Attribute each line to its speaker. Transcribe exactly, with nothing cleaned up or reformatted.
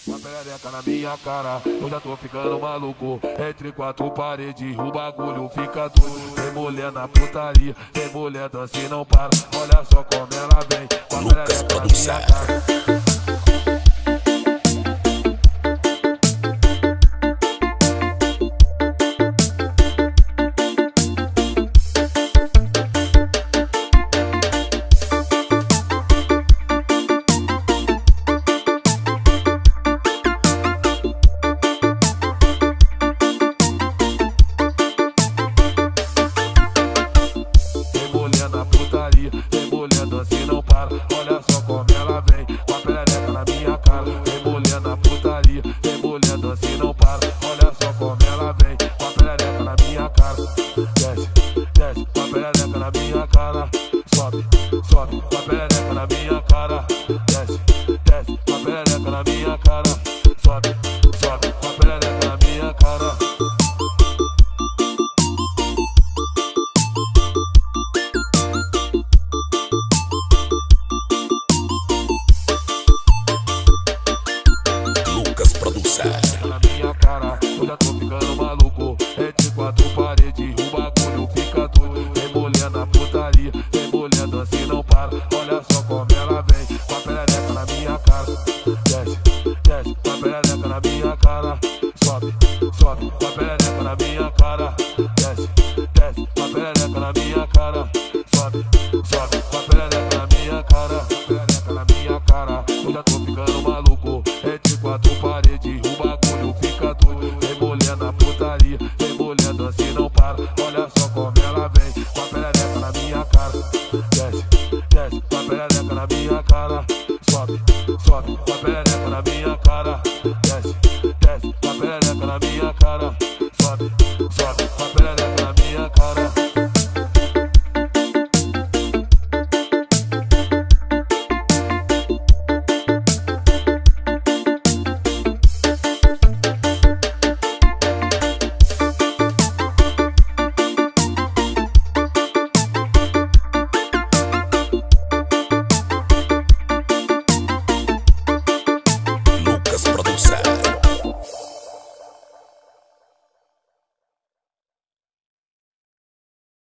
Speaker 1: Com a perereca na minha cara, eu já tô ficando maluco. Entre quatro paredes, o bagulho fica doido. Tem mulher na putaria, tem mulher dança e não para. Olha só como ela vem, com a
Speaker 2: Lucas
Speaker 1: perereca na minha cara. Tem mulher dança e não para, olha só como ela vem, com a perereca na minha cara. Tem mulher na putaria, tem mulher dança e não para, olha só como ela vem, com a perereca na minha cara. Desce, desce, com a perereca na minha cara. Sobe, sobe, com a perereca na minha cara. Desce, desce, com a perereca na minha cara. Sobe, sobe, com a perereca na minha cara. Na minha cara, eu já tô ficando maluco. Entre quatro paredes, o bagulho fica doido. Tem mulher na putaria, tem mulher dança e não para. Olha só como ela vem, com a perereca na minha cara. Desce, desce, com a perereca na minha cara. Sobe, sobe, com a perereca na minha cara. Desce, desce, com a perereca na minha cara. Sobe, sobe, com a perereca na minha cara. Perereca na minha cara, eu já tô ficando maluco. Entre quatro paredes, o bagulho fica doido. Tem mulher na putaria, tem mulher dança e não para. Olha só como ela vem, com a perereca na minha cara. Desce, desce, com a perereca na minha cara. Sobe, sobe, com a perereca na minha cara. Desce,